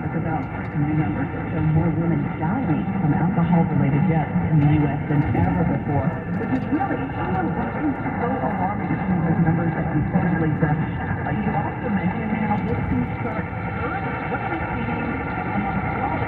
with about new numbers that show more women dying from alcohol-related deaths in the U.S. than ever before, which is really so alarming to see those numbers that you quoted, Lisa. You also mentioned how this can start early. What are we seeing among all the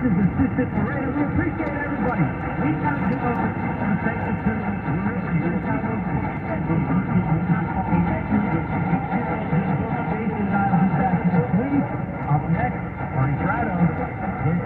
is Assistant Narrator. We appreciate everybody. We have to go and thank you to up next, Barney Prado. This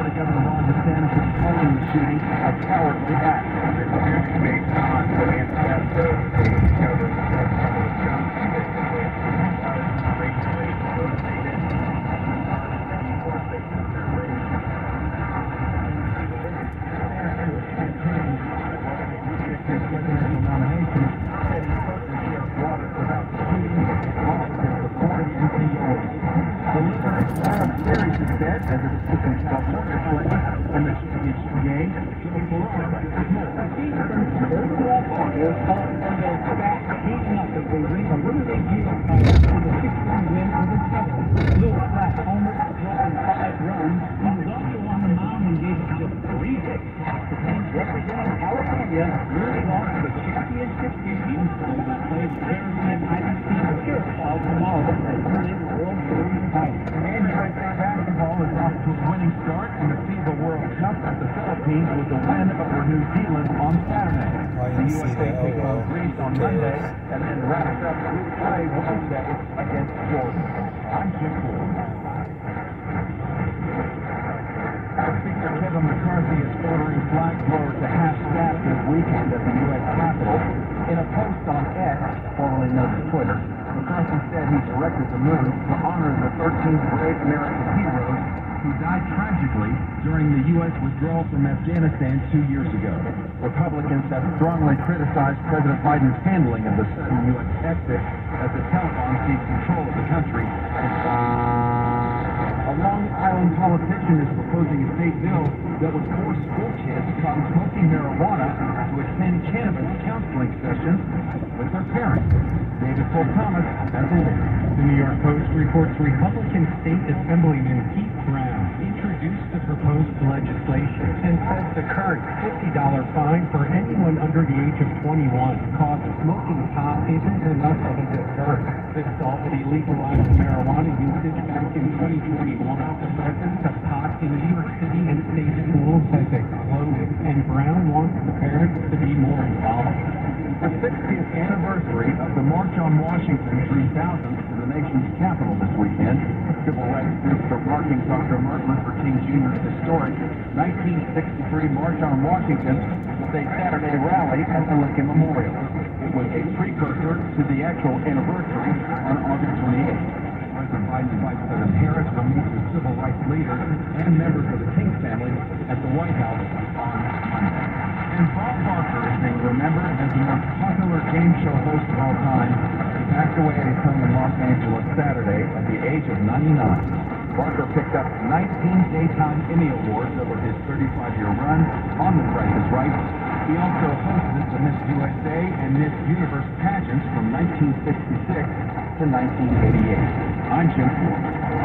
Florida Governor Ron DeSantis is calling the shooting a cowardly act. Based on the manifesto, they discovered that Johnson racially motivated. His presidential nomination said he spoke to Sheriff Waters about the shooting, officers reporting NCOs. The leader of series is dead as a assistant sculptor reflected in the championship game. Jimmy Barone is more. The season overall was all under back 8-0. They ring a limited deal with a 6-1 win over Texas. Lil Flat Homer dropping 5 runs. He was also on the mound and gave up just 3 hits. The team representing California moving on to the championship game. They will play the Arizona Tigers team of Curacao tomorrow as early World Series title. And USA basketball is off to a winning start in the FIBA World Cup at the Philippines with the win over New Zealand on Saturday. The USA takes on Greece on Monday and then wraps up Group play Wednesday against Jordan. I'm Jim Ford. Speaker Kevin McCarthy is ordering flag blowers to half-staff this weekend at the U.S. Capitol. In a post on X, formerly known as Twitter, McCarthy said he directed the move to honor the 13 brave American heroes who died tragically during the U.S. withdrawal from Afghanistan 2 years ago. Republicans have strongly criticized President Biden's handling of the sudden U.S. exit as the Taliban seized control of the country. A Long Island politician is proposing a state bill that would force school kids caught smoking marijuana to attend cannabis counseling sessions with their parents. David Paul Thomas has the list. The New York Post reports Republican State Assemblyman Pete Brown introduced the proposed legislation and says the current $50 fine for anyone under the age of 21 cause smoking pot isn't enough of a deterrent. This already legalized marijuana usage back in 2021. The presence of pot in New York City and state schools has exploded, and Brown wants the parents to be more involved. The 60th anniversary of the March on Washington drew thousands to the nation's capital this weekend. Civil rights groups are marking Dr. Martin Luther King Jr.'s historic 1963 March on Washington with a Saturday rally at the Lincoln Memorial. It was a precursor to the actual anniversary on August 28th. President Biden and Vice President Harris will meet with civil rights leaders and members of the King family at the White House on Monday. And Bob Barker is being remembered as the most popular game show host of all time. He passed away at his home in Los Angeles Saturday at the age of 99. Barker picked up 19 Daytime Emmy Awards over his 35-year run on The Price is Right. He also hosted the Miss USA and Miss Universe pageants from 1966 to 1988. I'm Jim Ford.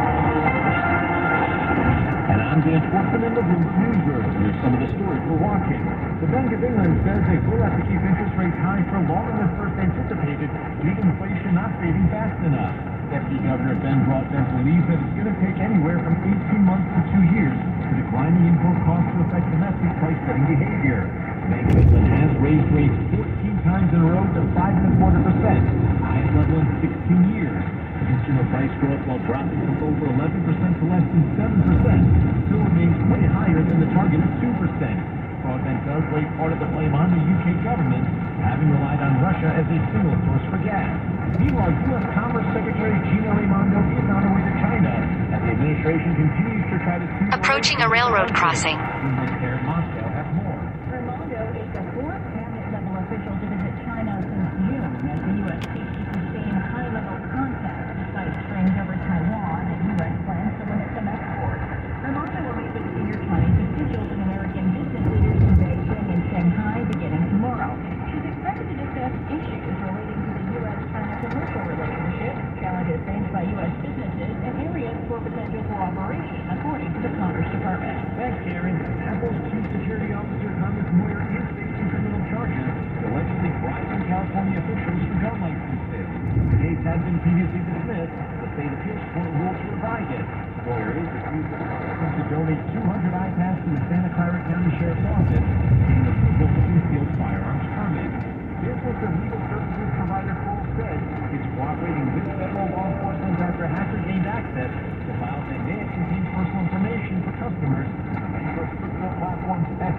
And I'm Dan Schwartzman in the Bloomberg Newsroom. Here's some of the stories we're watching. The Bank of England says they will have to keep interest rates high for longer than first anticipated due to inflation not fading fast enough. Deputy Governor Ben Broadbent believes that it's going to take anywhere from 18 months to 2 years for declining input costs to affect domestic price-setting behavior. The Bank of England has raised rates 14 times in a row to 5.25%, highest level in 16 years. Consumer price growth, while dropping from over 11% to less than 7%, still remains way higher than the target of 2%. Broadbent does lay part of the blame on the UK government, having relied on Russia as a single source for gas. Meanwhile, U.S. Commerce Secretary Gina Raimondo is on her way to China, as the administration continues to try to... Approaching a railroad crossing. Moscow has more. Raimondo is the fourth cabinet-level official to visit China since June, as the U.S. seeks to sustain high-level contact despite strains over Taiwan and U.S. plans to limit some exports. Raimondo will meet with senior Chinese officials and American business leaders in Beijing and Shanghai beginning tomorrow. She's expected to discuss issues relating to the U.S.-China commercial relationship, challenges faced by U.S. businesses, and areas for potential cooperation, according to the Commerce Department. Thanks, Karen. Apple's chief security officer, Thomas Moyer, is facing criminal charges, allegedly bribing California officials for gun licenses. The case had been previously dismissed. The state appeals court ruled to revive it. Moyer is accused of to donate 200 iPads to the Santa Clara County Sheriff's Office, getting approval to conceal firearms permit. Business and legal services provider Kohl said it's cooperating with federal law enforcement after hackers gained access to files that may have contained personal information for customers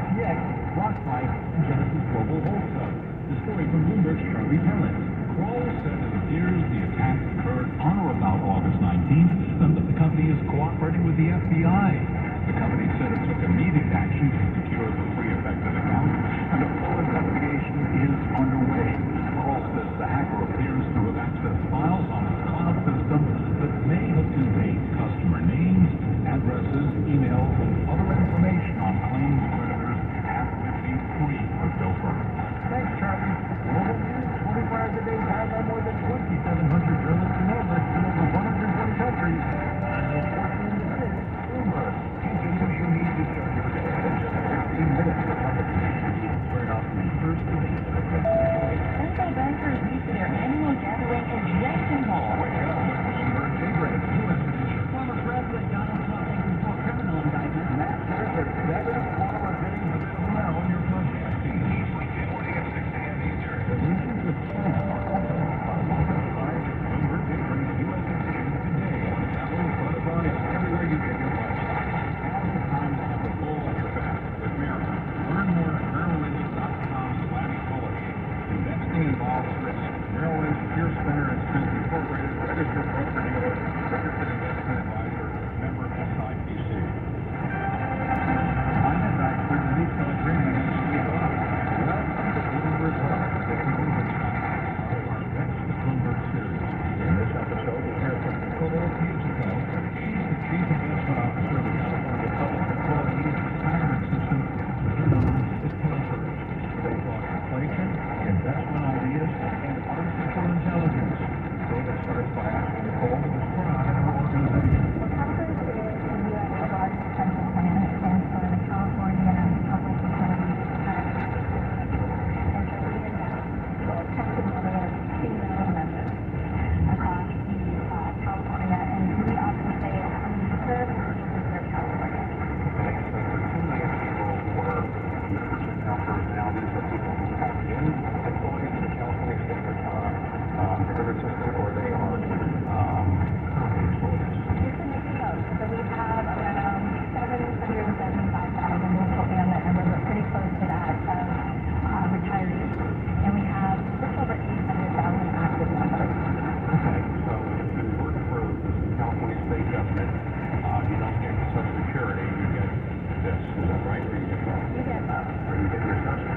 FTX, BlockFi, and Genesis Global Wholesale. The story from Bloomberg's Charlie Pellet. Kroll said it appears the attack occurred on or about August 19th, and that the company is cooperating with the FBI. The company said it took immediate action to secure the three affected accounts, and a full investigation is underway. Kroll says the hacker appears to have accessed files on a cloud system that may have contained customer names, addresses, emails, and other information on claims creditors have been made free for Gopher. Thanks, Charlie. Global News, 24 hours a day, powered by more than 2,700 journalists and experts in over 120 countries. Bloomberg. News you need to start your day in just 15 minutes with public news. Squared off the first debate of the president. Central bankers meet for their annual gathering in Jackson Hole. Wake up with Bloomberg Daybreak, U.S. edition. Former President Donald Trump faces 4 criminal indictments. Matt says that 7 former bidding for this now on your podcast. The nations of China are also subscribe to Bloomberg Daybreak, U.S. edition today on Apple, Spotify, and everywhere you get your podcasts. Now's the time to have the bull at your back with Merrill. Learn more at merrillynch.com/policy. Investing involves risk. Merrill Lynch, Pierce, Spencer & Smith Incorporated, registered broker-dealer, registered investment advisor, member SIPC. I'm Dr. Denise Pellegrini, and we are. Welcome to Bloomberg Live, the Bloomberg Stock, part of our Best of Bloomberg series. In this episode, we'll hear from Nicole Piazzico. She's the Chief Investment Officer of the California Public Employees Retirement System, known as PACER. They talk inflation, investment ideas, and artificial intelligence. David starts by asking Nicole to describe her organization. PACER is the U.S. largest pension plan that stands for the California Public Employees Retirement System. And so we invest $10 million female members across California, and we often say we serve and serve California. Okay, so for 2 million people who are members of CalPERS now, these are people who have been employees in the California State Retirement System, or they are currently employees. It's a mix of both. So we have around 775,000, we'll quote me on that number, but pretty close to that, of retirees. And we have just over 800,000 active members. Okay, so if you work for the California state government, you don't get Social Security, you get this, is that right? Or you get both? You get both. Or you get your Social